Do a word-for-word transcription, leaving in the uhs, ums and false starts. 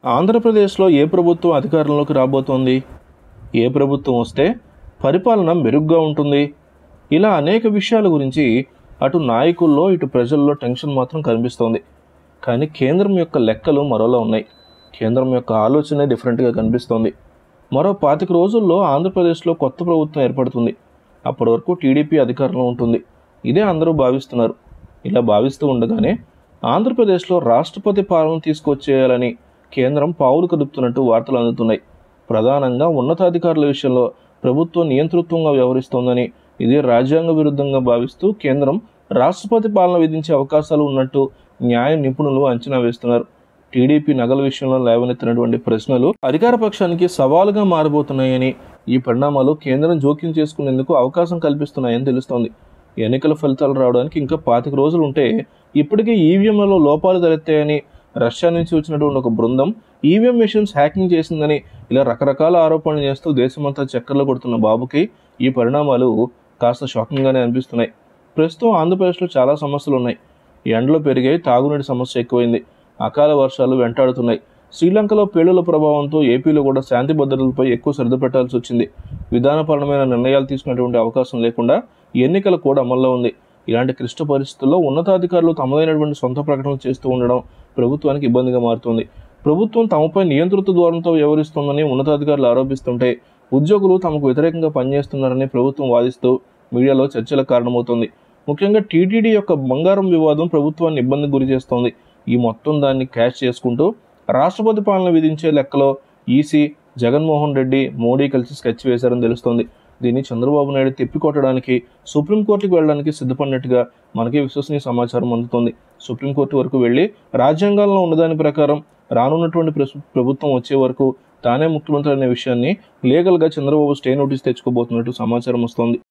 ఆంధ్రప్రదేశ్లో ఏ ప్రభుత్వం అధికారంలోకి రాబోతోంది? ఏ ప్రభుత్వం వస్తే పరిపాలన మెరుగ్గా ఉంటుంది? ఇలా అనేక విషయాల గురించి అటు నాయకుల్లో ఇటు ప్రజల్లో టెన్షన్ మాత్రం కనిపిస్తోంది. కానీ కేంద్రం యొక్క లెక్కలు మరోలా ఉన్నాయి. కేంద్రం యొక్క ఆలోచనే డిఫరెంట్గా కనిపిస్తోంది. మరో పాతిక రోజుల్లో ఆంధ్రప్రదేశ్లో కొత్త ప్రభుత్వం ఏర్పడుతుంది. అప్పటి వరకు టీడీపీ అధికారంలో ఉంటుంది. ఇదే అందరూ భావిస్తున్నారు. ఇలా భావిస్తూ ఉండగానే ఆంధ్రప్రదేశ్లో రాష్ట్రపతి పాలన తీసుకొచ్చేయాలని కేంద్రం పావులు కదుపుతున్నట్టు వార్తలు అందుతున్నాయి. ప్రధానంగా ఉన్నతాధికారుల విషయంలో ప్రభుత్వం నియంతృత్వంగా వ్యవహరిస్తోందని, ఇదే రాజ్యాంగ విరుద్ధంగా భావిస్తూ కేంద్రం రాష్ట్రపతి పాలన విధించే అవకాశాలు ఉన్నట్టు న్యాయ నిపుణులు అంచనా వేస్తున్నారు. టీడీపీ నగల విషయంలో లేవనెత్తినటువంటి ప్రశ్నలు అధికార పక్షానికి సవాలుగా మారబోతున్నాయని, ఈ పరిణామాలు కేంద్రం జోక్యం చేసుకునేందుకు అవకాశం కల్పిస్తున్నాయని తెలుస్తోంది. ఎన్నికల ఫలితాలు రావడానికి ఇంకా పాతిక రోజులు ఉంటే ఇప్పటికే ఈవీఎంలలో లోపాలు తలెత్తాయని, రష్యా నుంచి వచ్చినటువంటి ఒక బృందం ఈవీఎం మెషిన్స్ హ్యాకింగ్ చేసిందని ఇలా రకరకాల ఆరోపణలు చేస్తూ దేశమంతా చక్కర్లు కొడుతున్న బాబుకి ఈ పరిణామాలు కాస్త షాకింగ్గానే అనిపిస్తున్నాయి. ప్రస్తుతం ఆంధ్రప్రదేశ్లో చాలా సమస్యలు ఉన్నాయి. ఎండలు పెరిగాయి, తాగునీటి సమస్య ఎక్కువైంది, అకాల వర్షాలు వెంటాడుతున్నాయి. శ్రీలంకలో పేలుల ప్రభావంతో ఏపీలో కూడా శాంతి భద్రతలపై ఎక్కువ శ్రద్ధ పెట్టాల్సి వచ్చింది. విధానపరమైన నిర్ణయాలు తీసుకునేటువంటి అవకాశం లేకుండా ఎన్నికల కూడా అమల్లో ఉంది. ఇలాంటి క్లిష్ట పరిస్థితుల్లో ఉన్నతాధికారులు తమదైనటువంటి సొంత ప్రకటనలు చేస్తూ ఉండడం ప్రభుత్వానికి ఇబ్బందిగా మారుతుంది. ప్రభుత్వం తమపై నియంతృత్వ ధోరణితో వ్యవహరిస్తోందని ఉన్నతాధికారులు ఆరోపిస్తుంటే, ఉద్యోగులు తమకు వ్యతిరేకంగా పనిచేస్తున్నారని ప్రభుత్వం వాదిస్తూ మీడియాలో చర్చలకు కారణమవుతోంది. ముఖ్యంగా టీటీడీ యొక్క బంగారం వివాదం ప్రభుత్వాన్ని ఇబ్బందికి గురి చేస్తోంది. ఈ మొత్తం దాన్ని క్యాష్ చేసుకుంటూ రాష్ట్రపతి పాలన విధించే లెక్కలో ఈసీ, జగన్మోహన్ రెడ్డి, మోడీ కలిసి స్కెచ్ వేశారని తెలుస్తోంది. దీన్ని చంద్రబాబు నాయుడు తిప్పికొట్టడానికి సుప్రీంకోర్టుకు వెళ్ళడానికి సిద్ధపడినట్టుగా మనకి విశ్వసనీయ సమాచారం అందుతోంది. సుప్రీంకోర్టు వరకు వెళ్ళి రాజ్యాంగాల్లో ఉన్నదాని ప్రకారం రానున్నటువంటి ప్రభుత్వం వచ్చే వరకు తానే ముఖ్యమంత్రి అనే విషయాన్ని లీగల్గా చంద్రబాబు స్టే నోటీస్ తెచ్చుకోబోతున్నట్టు సమాచారం వస్తోంది.